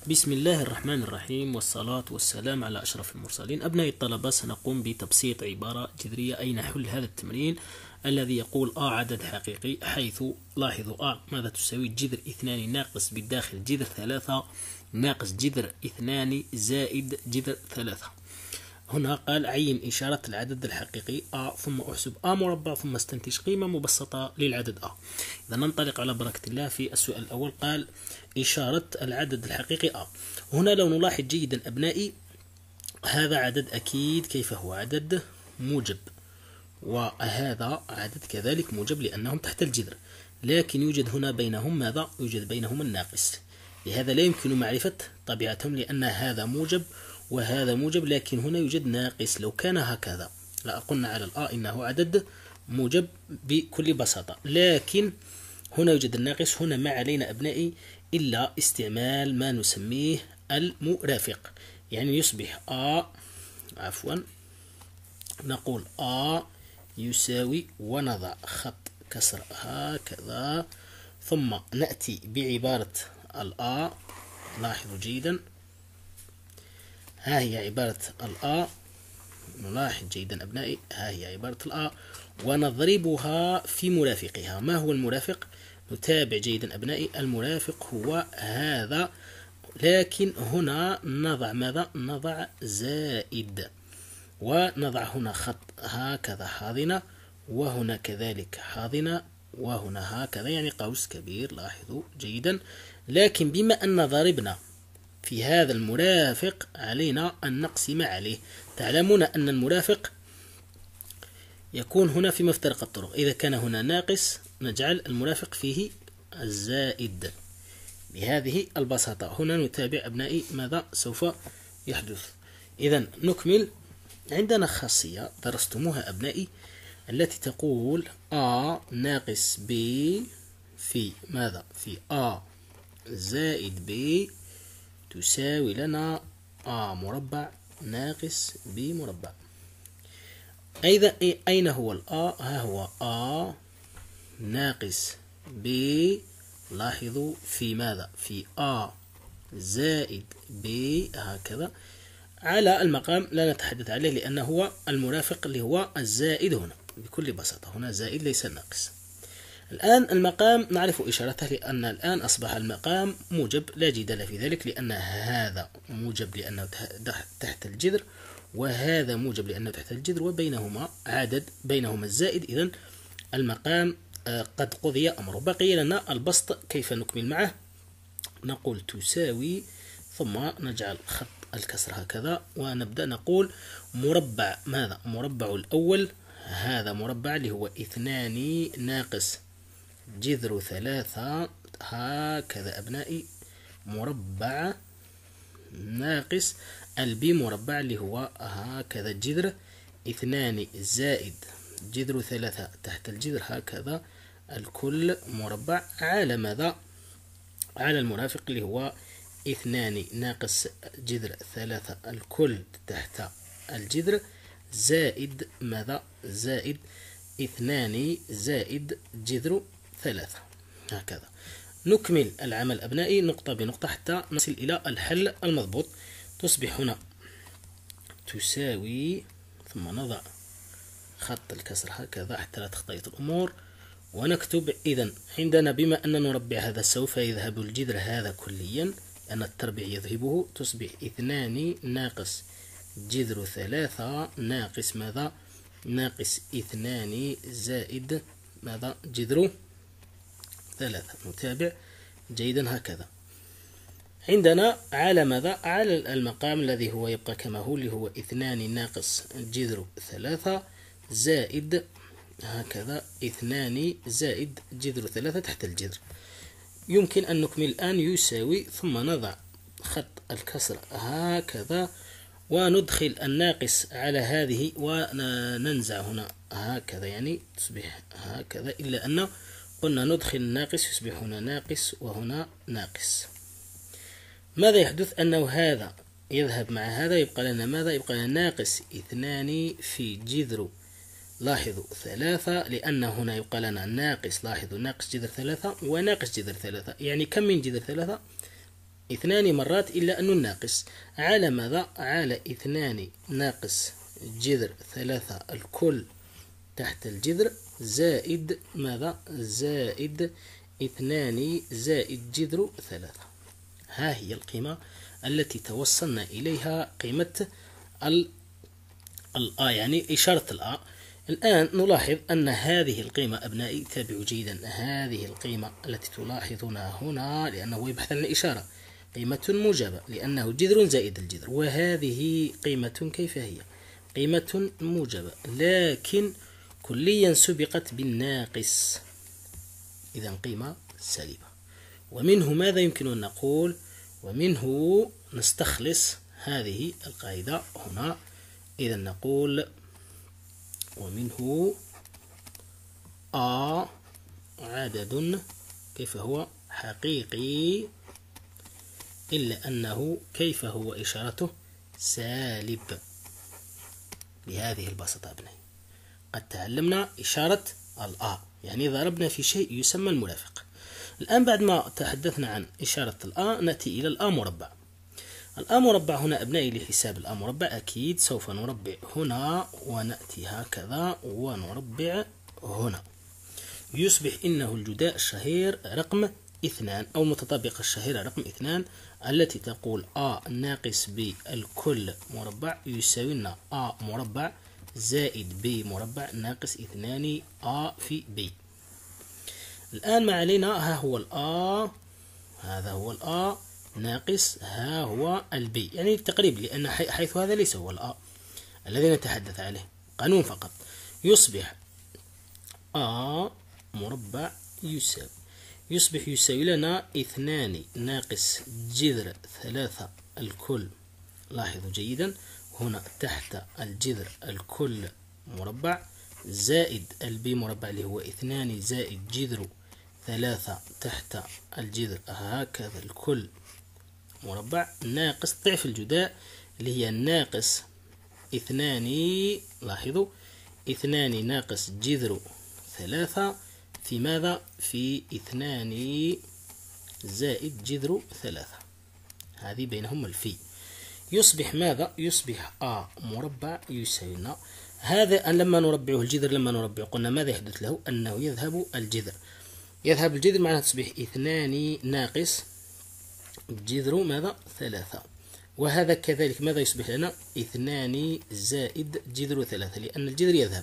بسم الله الرحمن الرحيم، والصلاة والسلام على أشرف المرسلين. أبناء الطلبة، سنقوم بتبسيط عبارة جذرية أي نحل هذا التمرين الذي يقول عدد حقيقي، حيث لاحظوا ماذا تساوي جذر 2 ناقص بالداخل جذر 3 ناقص جذر 2 زائد جذر 3. هنا قال عين إشارة العدد الحقيقي ثم أحسب مربع ثم استنتج قيمة مبسطة للعدد إذا ننطلق على بركة الله في السؤال الأول. قال إشارة العدد الحقيقي هنا لو نلاحظ جيدا أبنائي، هذا عدد أكيد كيف هو عدد موجب، وهذا عدد كذلك موجب لأنهم تحت الجذر، لكن يوجد هنا بينهم ماذا؟ يوجد بينهم الناقص، لهذا لا يمكن معرفة طبيعتهم لأن هذا موجب وهذا موجب، لكن هنا يوجد ناقص. لو كان هكذا لقلنا على إنه عدد موجب بكل بساطة، لكن هنا يوجد الناقص. هنا ما علينا أبنائي إلا استعمال ما نسميه المرافق، يعني يصبح نقول يساوي ونضع خط كسر هكذا، ثم نأتي بعبارة لاحظوا جيدا، ها هي عبارة نلاحظ جيدا أبنائي، ها هي عبارة ونضربها في مرافقها. ما هو المرافق؟ نتابع جيدا أبنائي، المرافق هو هذا، لكن هنا نضع ماذا؟ نضع زائد، ونضع هنا خط هكذا حاضنة، وهنا كذلك حاضنة، وهنا هكذا يعني قوس كبير. لاحظوا جيدا، لكن بما أن ضربنا في هذا المرافق علينا أن نقسم عليه. تعلمون أن المرافق يكون هنا في مفترق الطرق، إذا كان هنا ناقص نجعل المرافق فيه الزائد بهذه البساطة. هنا نتابع أبنائي ماذا سوف يحدث. إذا نكمل. عندنا خاصية درستموها أبنائي التي تقول ناقص ب في ماذا؟ في زائد ب تساوي لنا مربع ناقص ب مربع. أين هو ها هو ناقص ب، لاحظوا في ماذا؟ في زائد ب هكذا. على المقام لا نتحدث عليه لأنه هو المرافق اللي هو الزائد هنا بكل بساطة، هنا زائد ليس ناقص. الآن المقام نعرف إشارته، لأن الآن أصبح المقام موجب لا جدال في ذلك، لأن هذا موجب لأنه تحت الجذر، وهذا موجب لأنه تحت الجذر، وبينهما عدد بينهما الزائد. إذن المقام قد قضي أمره. بقي لنا البسط، كيف نكمل معه؟ نقول تساوي ثم نجعل خط الكسر هكذا، ونبدأ نقول مربع ماذا؟ مربع الأول، هذا مربع اللي هو 2 ناقص جذر 3 هكذا أبنائي، مربع ناقص البي مربع اللي هو هكذا جذر 2 زائد جذر 3 تحت الجذر هكذا الكل مربع على ماذا؟ على المرافق اللي هو 2 ناقص جذر 3 الكل تحت الجذر زائد ماذا؟ زائد 2 زائد جذر 3 هكذا. نكمل العمل أبنائي نقطة بنقطة حتى نصل إلى الحل المضبوط. تصبح هنا تساوي ثم نضع خط الكسر هكذا حتى لا تختلط الأمور، ونكتب. إذن عندنا بما أن نربع هذا سوف يذهب الجذر هذا كليا لأن التربيع يذهبه، تصبح 2 ناقص جذر 3 ناقص ماذا؟ ناقص 2 زائد ماذا؟ جذر 3. نتابع جيدا هكذا. عندنا على ماذا؟ على المقام الذي هو يبقى كما هو اللي هو 2 ناقص جذر 3 زائد هكذا 2 زائد جذر 3 تحت الجذر. يمكن أن نكمل الآن يساوي ثم نضع خط الكسر هكذا، وندخل الناقص على هذه وننزع هنا هكذا، يعني تصبح هكذا، إلا أن قلنا ندخل الناقص يصبح هنا ناقص وهنا ناقص. ماذا يحدث؟ أنه هذا يذهب مع هذا، يبقى لنا ماذا؟ يبقى لنا ناقص 2 في جذر، لاحظوا 3، لأن هنا يبقى لنا ناقص، لاحظوا ناقص جذر 3 وناقص جذر 3، يعني كم من جذر 3؟ 2 مرات إلا أنه ناقص. على ماذا؟ على 2 ناقص جذر 3 الكل تحت الجذر زائد ماذا؟ زائد 2 زائد جذر 3. ها هي القيمة التي توصلنا إليها، قيمة يعني إشارة الآ. الآن نلاحظ أن هذه القيمة أبنائي، تابعوا جيدا، هذه القيمة التي تلاحظونها هنا لأنه يبحث عن الإشارة قيمة موجبة لأنه جذر زائد الجذر، وهذه قيمة كيف هي؟ قيمة موجبة لكن كليا سبقت بالناقص، إذا قيمة سالبة. ومنه ماذا يمكن أن نقول؟ ومنه نستخلص هذه القاعدة هنا. إذا نقول ومنه عدد كيف هو؟ حقيقي، إلا أنه كيف هو إشارته؟ سالب. بهذه البساطة أبنائي قد تعلمنا إشارة الآ، يعني ضربنا في شيء يسمى المرافق. الآن بعد ما تحدثنا عن إشارة الآ نأتي إلى الآ مربع. الآ مربع هنا أبنائي لحساب الآ مربع أكيد سوف نربع هنا ونأتي هكذا ونربع هنا. يصبح إنه الجداء الشهير رقم 2 أو المتطابقة الشهيرة رقم 2 التي تقول A ناقص B الكل مربع يساوي لنا A مربع زائد B مربع ناقص 2 A في B. الآن ما علينا ها هو الA، هذا هو الA ناقص ها هو الB، يعني تقريبا لأن حيث هذا ليس هو الA الذي نتحدث عليه، قانون فقط. يصبح A مربع يصبح يساوي لنا 2 ناقص جذر 3 الكل، لاحظوا جيدا هنا تحت الجذر الكل مربع زائد البي مربع اللي هو 2 زائد جذر 3 تحت الجذر هكذا الكل مربع ناقص ضعف الجداء اللي هي ناقص 2، لاحظوا 2 ناقص جذر 3 في ماذا؟ في 2 زائد جذر 3، هذه بينهم الفي. يصبح ماذا؟ يصبح A مربع يساوي لنا هذا. لما نربعه الجذر، لما نربعه قلنا ماذا يحدث له؟ أنه يذهب الجذر، يذهب الجذر معناها تصبح 2 ناقص جذر ماذا؟ 3. وهذا كذلك ماذا يصبح لنا؟ 2 زائد جذر 3 لأن الجذر يذهب.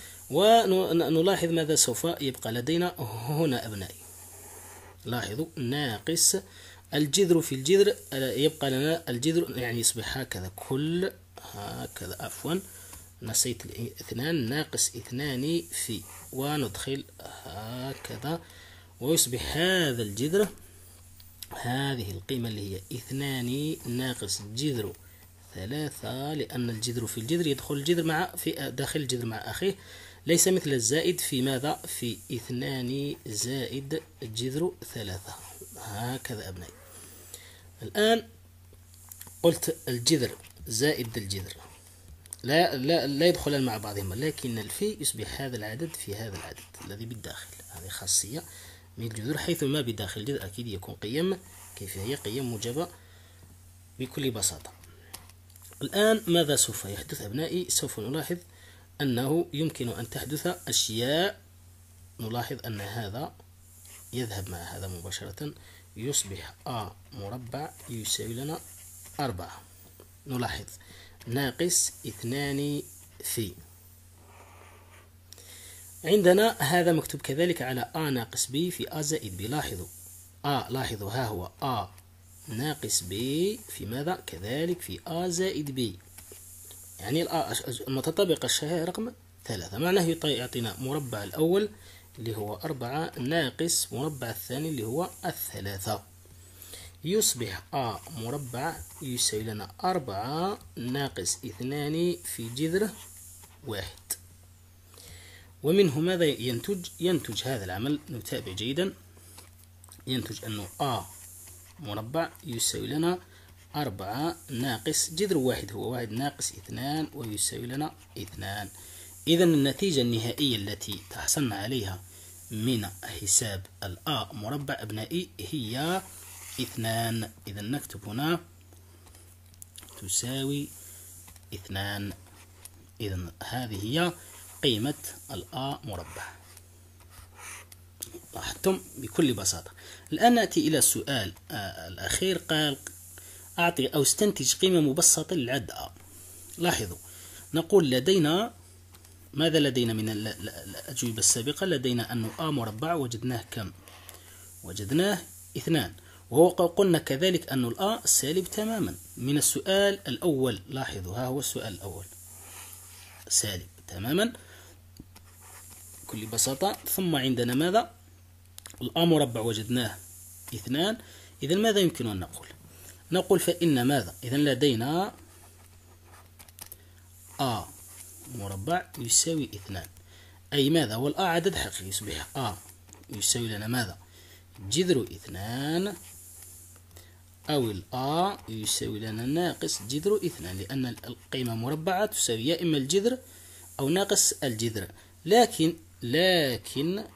ونلاحظ ماذا سوف يبقى لدينا هنا أبنائي، لاحظوا ناقص الجذر في الجذر يبقى لنا الجذر، يعني يصبح هكذا كل هكذا، عفوا نسيت 2 ناقص 2 في، وندخل هكذا ويصبح هذا الجذر هذه القيمة اللي هي 2 ناقص جذر 3 لأن الجذر في الجذر يدخل الجذر مع في داخل الجذر مع أخيه، ليس مثل الزائد في ماذا؟ في 2 زائد جذر 3 هكذا أبنائي. الآن قلت الجذر زائد الجذر لا يدخلان مع بعضهما، لكن الفي يصبح هذا العدد في هذا العدد الذي بالداخل، هذه خاصية من الجذور، حيث ما بداخل الجذر أكيد يكون قيم كيف هي؟ قيم موجبة بكل بساطة. الآن ماذا سوف يحدث أبنائي؟ سوف نلاحظ أنه يمكن أن تحدث أشياء. نلاحظ أن هذا يذهب مع هذا مباشرة، يصبح A مربع يساوي لنا 4. نلاحظ ناقص 2 في، عندنا هذا مكتوب كذلك على A ناقص B في A زائد B. لاحظوا لاحظوا ها هو A ناقص B في ماذا؟ كذلك في A زائد B، يعني المتطابقة الشهيرة رقم 3 معناه يعطينا مربع الأول اللي هو 4 ناقص مربع الثاني اللي هو 3. يصبح A مربع يساوي لنا 4 ناقص 2 في جذر 1. ومنه ماذا ينتج؟ ينتج هذا العمل، نتابع جيدا، ينتج أنه A مربع يساوي لنا 4 ناقص جذر 1 هو 1 ناقص 2 ويساوي لنا 2. إذا النتيجة النهائية التي تحصلنا عليها من حساب الآ مربع أبنائي هي 2. إذا نكتب هنا تساوي 2. إذا هذه هي قيمة الآ مربع. لاحظتم بكل بساطة. الآن نأتي إلى السؤال الأخير. قال أعطي أو استنتج قيمة مبسطة للعد آ. لاحظوا نقول لدينا ماذا لدينا من الأجوبة السابقة؟ لدينا أن آ مربع وجدناه كم؟ وجدناه 2. وهو قلنا كذلك أن الآ سالب تماما من السؤال الأول. لاحظوا ها هو السؤال الأول سالب تماما بكل بساطة. ثم عندنا ماذا؟ الآ مربع وجدناه 2. إذا ماذا يمكن أن نقول؟ نقول فإن ماذا؟ إذا لدينا آ مربع يساوي 2. أي ماذا؟ والآ عدد حقيقي يصبح آ يساوي لنا ماذا؟ جذر 2 أو الآ يساوي لنا ناقص جذر 2، لأن القيمة مربعة تساوي يا إما الجذر أو ناقص الجذر. لكن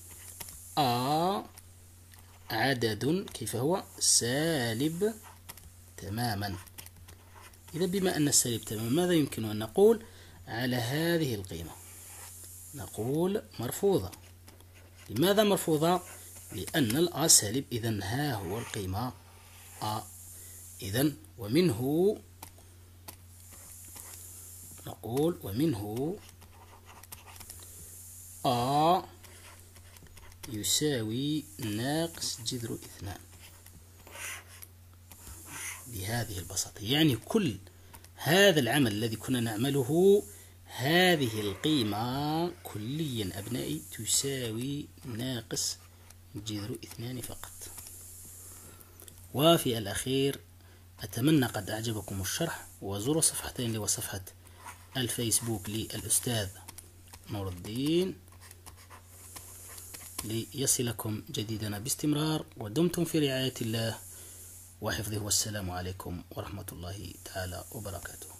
آ عدد كيف هو؟ سالب تماما. إذا بما أن السالب تماما ماذا يمكن أن نقول على هذه القيمة؟ نقول مرفوضة. لماذا مرفوضة؟ لأن الآ سالب. إذن ها هو القيمة آ. إذن ومنه نقول ومنه آ يساوي ناقص جذر 2 بهذه البساطة. يعني كل هذا العمل الذي كنا نعمله هذه القيمة كليا أبنائي تساوي ناقص جذر 2 فقط. وفي الأخير أتمنى قد أعجبكم الشرح، وزوروا صفحتين لي وصفحة الفيسبوك للأستاذ نور الدين ليصلكم جديدنا باستمرار. ودمتم في رعاية الله وحفظه، والسلام عليكم ورحمة الله تعالى وبركاته.